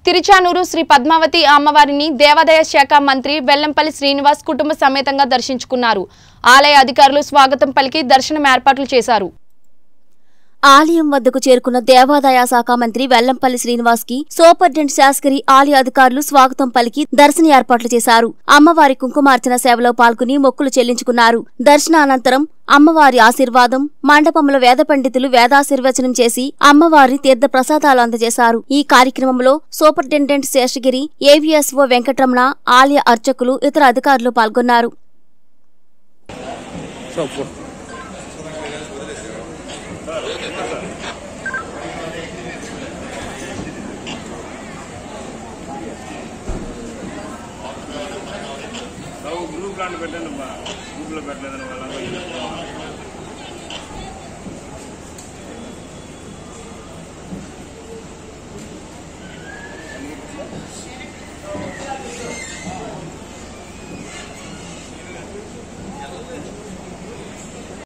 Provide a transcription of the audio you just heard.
తిరుచానూరు శ్రీ పద్మావతి అమ్మవారిని దేవాదాయ శాఖ మంత్రి వెల్లంపల్లి శ్రీనివాస్ కుటుంబ సమేతంగా దర్శించుకున్నారు. ఆలయ అధికారులు స్వాగతం పలికి దర్శనం ఏర్పాట్లు చేశారు. ఆలయం వద్దకు చేరుకున్న దేవాదాయ శాఖ మంత్రి వెల్లంపల్లి శ్రీనివాస్ కి సూపరింటెండెంట్ శాస్త్రి ఆలయ అధికారులు స్వాగతం పలికి దర్శన ఏర్పాట్లు చేశారు. అమ్మవారి కుంకుమార్చన సేవలో పాల్గొని మొక్కులు చెల్లించుకున్నారు. దర్శనానంతరం అమ్మవారి ఆశీర్వాదం, మండపంలో వేద పండితులు వేదాశీర్వచనం చేసి అమ్మవారి తీర్థ ప్రసాదాలు అందజేశారు. ఈ కార్యక్రమంలో సూపరింటెండెంట్ శేషగిరి, ఏవీఎస్ఓ వెంకటరమణ, ఆలయ అర్చకులు, ఇతర అధికారులు పాల్గొన్నారు. గ్రూప్ లాంటి పెట్టండి గ్రూప్ లో పెట్టలేదని వాళ్ళ